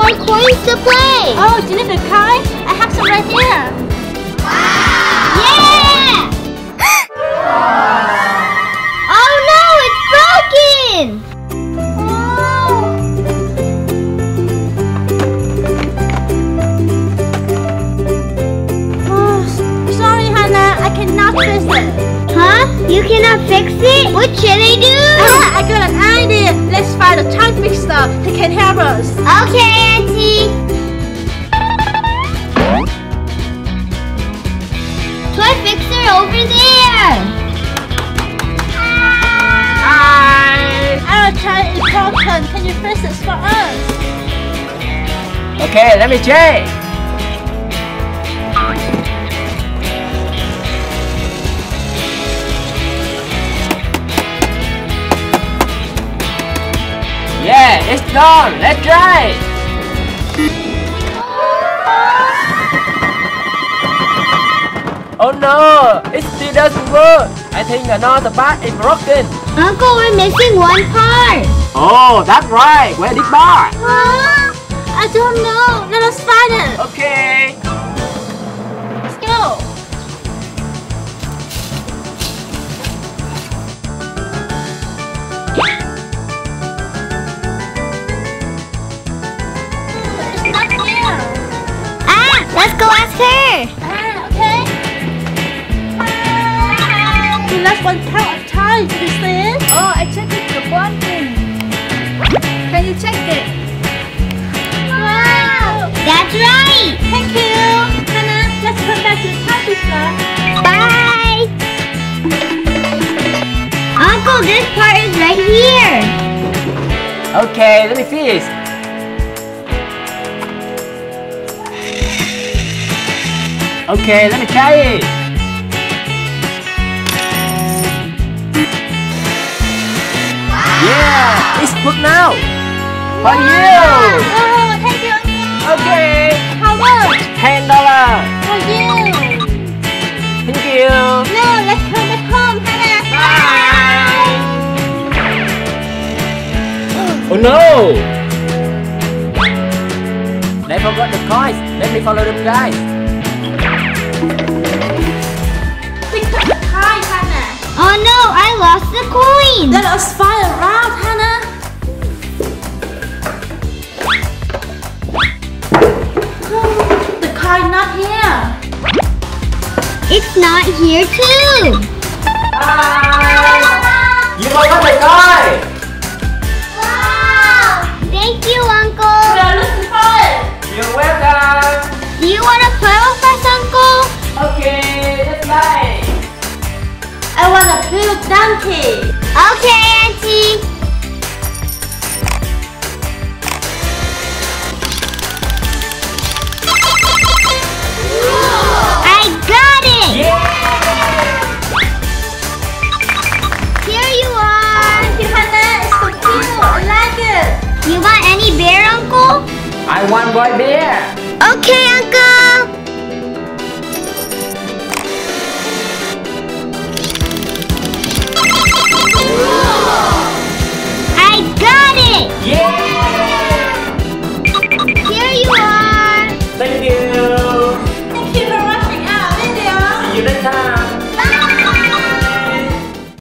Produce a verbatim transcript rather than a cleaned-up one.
more coins to play. Oh, do you need the coin? I have some right here. Wow! Yeah! Oh no, it's broken! Oh. Oh, sorry, Hana. I cannot fix it. Huh? You cannot fix it? What should I do? Ah, I got an idea. Let's find a toy fixer who can help us. Okay, Auntie. Toy fixer over there. Hi. Our toy is broken. Can you fix it for us? Okay, let me check. Yeah, it's done. Let's try. Oh no, it still doesn't work. I think another part is broken. Uncle, we're missing one part. Oh, that's right. Where the part? Huh? I don't know. Let us find it. Okay. Let's go. It's not here. Ah, let's go ask her. Ah, okay. We left one pack of toys. Did you see it? Oh, I checked it the broken. Can you check it? Wow. That's right. Thank you. Hana, let's come back to the toy fixer. Bye. Uncle, this part is right here. Okay, let me fix. Okay, let me try it. Yeah, it's good now. For you. Oh, thank you. Okay. How much? Ten dollars. For you. Thank you. No, let's come back home, Hana. Oh no! They forgot the coins. Let me follow them, guys. We took the toy, Hana. Oh no, I lost the coin. Let us find around, Hana. The coin not here. It's not here too. Bye! You forgot the coin! Wow! Thank you, Uncle. We are looking for it. You're welcome! Do you want to play with us, Uncle? Okay, let's play! I want a blue donkey. Okay, Auntie. I got it! Yeah! Here you are. Thank you, Hana. It's so cute. I like it. You want any bear, Uncle? I want boy bear! Okay,